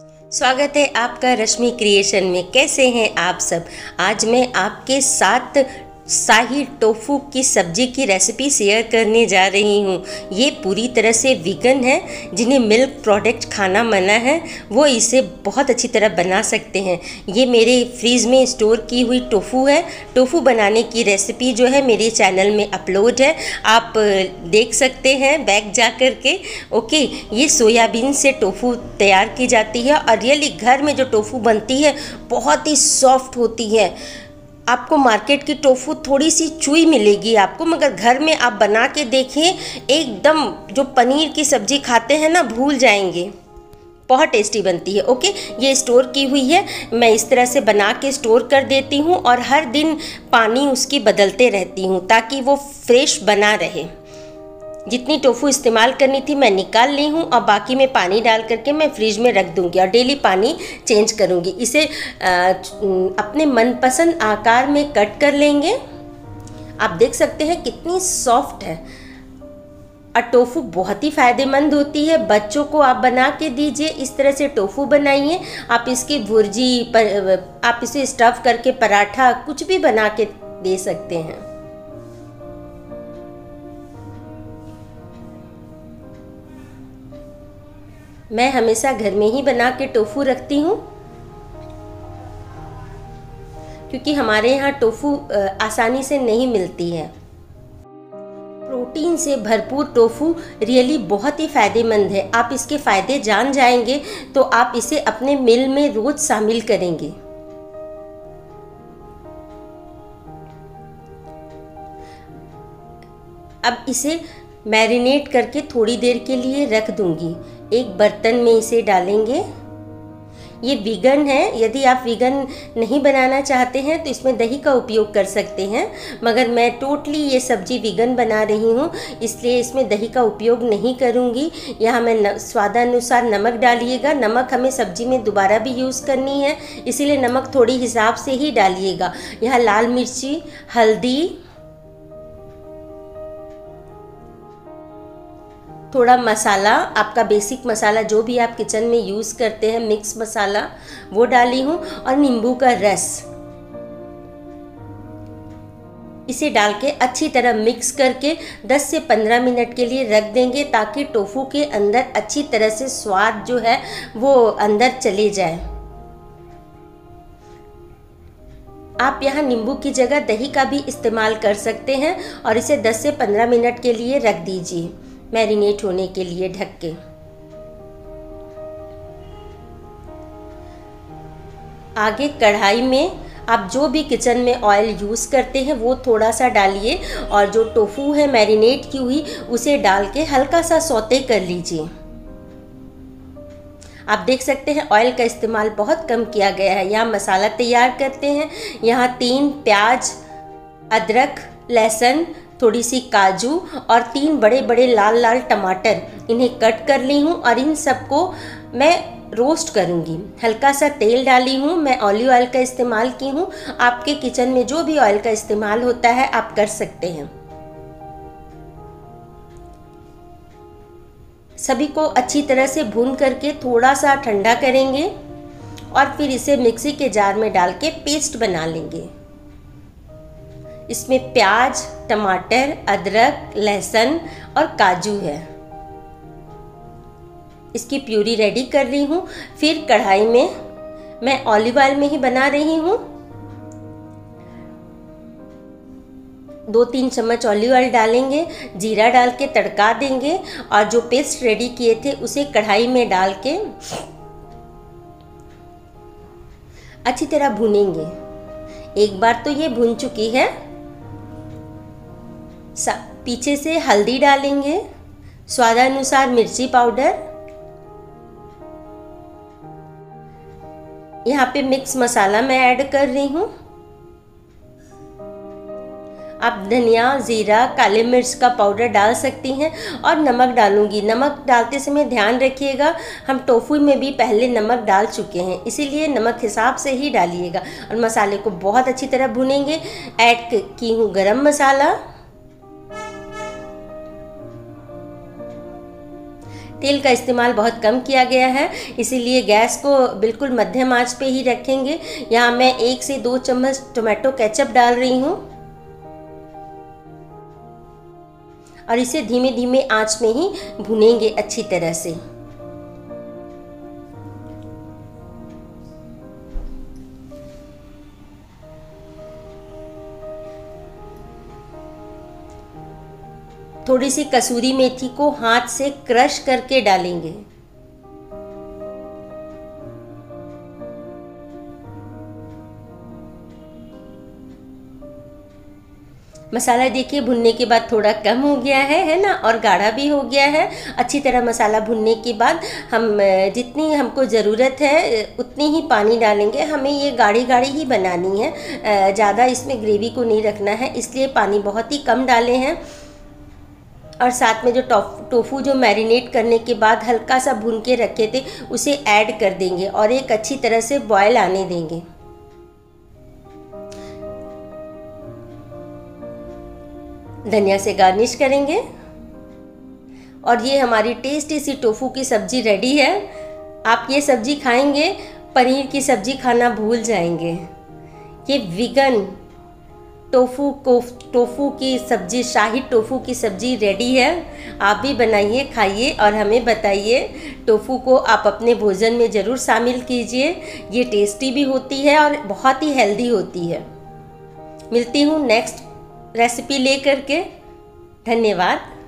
स्वागत है आपका रश्मि क्रिएशन में। कैसे हैं आप सब। आज मैं आपके साथ शाही टोफू की सब्जी की रेसिपी शेयर करने जा रही हूँ। ये पूरी तरह से वीगन है। जिन्हें मिल्क प्रोडक्ट खाना मना है वो इसे बहुत अच्छी तरह बना सकते हैं। ये मेरे फ्रीज में स्टोर की हुई टोफू है। टोफू बनाने की रेसिपी जो है मेरे चैनल में अपलोड है, आप देख सकते हैं बैक जा कर के। ओके, ये सोयाबीन से टोफू तैयार की जाती है और रियली घर में जो टोफू बनती है बहुत ही सॉफ्ट होती है। आपको मार्केट की टोफू थोड़ी सी चुई मिलेगी आपको, मगर घर में आप बना के देखें, एकदम जो पनीर की सब्ज़ी खाते हैं ना भूल जाएंगे। बहुत टेस्टी बनती है। ओके, ये स्टोर की हुई है। मैं इस तरह से बना के स्टोर कर देती हूँ और हर दिन पानी उसकी बदलते रहती हूँ ताकि वो फ्रेश बना रहे। जितनी टोफू इस्तेमाल करनी थी मैं निकाल ली हूँ और बाकी में पानी डाल करके मैं फ्रिज में रख दूँगी और डेली पानी चेंज करूँगी। इसे अपने मनपसंद आकार में कट कर लेंगे। आप देख सकते हैं कितनी सॉफ्ट है। और टोफू बहुत ही फ़ायदेमंद होती है। बच्चों को आप बना के दीजिए, इस तरह से टोफू बनाइए। आप इसकी भुर्जी आप इसे स्टफ़ करके पराठा कुछ भी बना के दे सकते हैं। मैं हमेशा घर में ही बना के टोफू रखती हूँ क्योंकि हमारे यहाँ टोफू आसानी से नहीं मिलती है। प्रोटीन से भरपूर टोफू रियली बहुत ही फ़ायदेमंद है। आप इसके फ़ायदे जान जाएंगे तो आप इसे अपने मील में रोज़ शामिल करेंगे। अब इसे मैरिनेट करके थोड़ी देर के लिए रख दूंगी। एक बर्तन में इसे डालेंगे। ये वीगन है। यदि आप वीगन नहीं बनाना चाहते हैं तो इसमें दही का उपयोग कर सकते हैं, मगर मैं टोटली ये सब्जी वीगन बना रही हूँ इसलिए इसमें दही का उपयोग नहीं करूँगी। यहाँ मैं स्वादानुसार नमक डालिएगा। नमक हमें सब्जी में दोबारा भी यूज़ करनी है, इसीलिए नमक थोड़ी हिसाब से ही डालिएगा। यहाँ लाल मिर्ची, हल्दी, थोड़ा मसाला, आपका बेसिक मसाला जो भी आप किचन में यूज़ करते हैं, मिक्स मसाला वो डाली हूँ, और नींबू का रस। इसे डाल के अच्छी तरह मिक्स करके 10 से 15 मिनट के लिए रख देंगे ताकि टोफू के अंदर अच्छी तरह से स्वाद जो है वो अंदर चले जाए। आप यहाँ नींबू की जगह दही का भी इस्तेमाल कर सकते हैं और इसे 10 से 15 मिनट के लिए रख दीजिए मैरिनेट होने के लिए ढक के। आगे कढ़ाई में आप जो भी किचन में ऑयल यूज़ करते हैं वो थोड़ा सा डालिए और जो टोफू है मैरिनेट की हुई उसे डाल के हल्का सा सौते कर लीजिए। आप देख सकते हैं ऑयल का इस्तेमाल बहुत कम किया गया है। यहाँ मसाला तैयार करते हैं। यहाँ 3 प्याज, अदरक, लहसुन, थोड़ी सी काजू और 3 बड़े बड़े लाल लाल टमाटर, इन्हें कट कर ली हूँ और इन सबको मैं रोस्ट करूँगी। हल्का सा तेल डाली हूँ। मैं ऑलिव ऑयल का इस्तेमाल की हूँ। आपके किचन में जो भी ऑयल का इस्तेमाल होता है आप कर सकते हैं। सभी को अच्छी तरह से भून करके थोड़ा सा ठंडा करेंगे और फिर इसे मिक्सी के जार में डाल के पेस्ट बना लेंगे। इसमें प्याज, टमाटर, अदरक, लहसुन और काजू है। इसकी प्यूरी रेडी कर ली हूँ। फिर कढ़ाई में मैं ऑलिव ऑयल में ही बना रही हूँ। 2-3 चम्मच ऑलिव ऑयल डालेंगे, जीरा डाल के तड़का देंगे और जो पेस्ट रेडी किए थे उसे कढ़ाई में डाल के अच्छी तरह भूनेंगे। एक बार तो ये भून चुकी है। पीछे से हल्दी डालेंगे, स्वादानुसार मिर्ची पाउडर, यहाँ पे मिक्स मसाला मैं ऐड कर रही हूँ। आप धनिया, जीरा, काले मिर्च का पाउडर डाल सकती हैं और नमक डालूंगी। नमक डालते समय ध्यान रखिएगा, हम टोफू में भी पहले नमक डाल चुके हैं, इसीलिए नमक हिसाब से ही डालिएगा। और मसाले को बहुत अच्छी तरह भूनेंगे। ऐड की हूँ गरम मसाला, तेल का इस्तेमाल बहुत कम किया गया है, इसीलिए गैस को बिल्कुल मध्यम आंच पे ही रखेंगे। यहाँ मैं 1 से 2 चम्मच टोमेटो केचप डाल रही हूँ और इसे धीमे धीमे आंच में ही भुनेंगे अच्छी तरह से। थोड़ी सी कसूरी मेथी को हाथ से क्रश करके डालेंगे। मसाला देखिए भुनने के बाद थोड़ा कम हो गया है ना, और गाढ़ा भी हो गया है। अच्छी तरह मसाला भुनने के बाद हम जितनी हमको ज़रूरत है उतनी ही पानी डालेंगे। हमें ये गाढ़ी गाढ़ी ही बनानी है, ज़्यादा इसमें ग्रेवी को नहीं रखना है, इसलिए पानी बहुत ही कम डाले हैं। और साथ में जो टोफू जो मैरिनेट करने के बाद हल्का सा भून के रखे थे उसे ऐड कर देंगे और एक अच्छी तरह से बॉयल आने देंगे। धनिया से गार्निश करेंगे और ये हमारी टेस्टी सी टोफू की सब्ज़ी रेडी है। आप ये सब्ज़ी खाएंगे, पनीर की सब्ज़ी खाना भूल जाएंगे। ये वीगन टोफू की सब्ज़ी, शाही टोफू की सब्ज़ी रेडी है। आप भी बनाइए, खाइए और हमें बताइए। टोफू को आप अपने भोजन में ज़रूर शामिल कीजिए। ये टेस्टी भी होती है और बहुत ही हेल्दी होती है। मिलती हूँ नेक्स्ट रेसिपी लेकर के। धन्यवाद।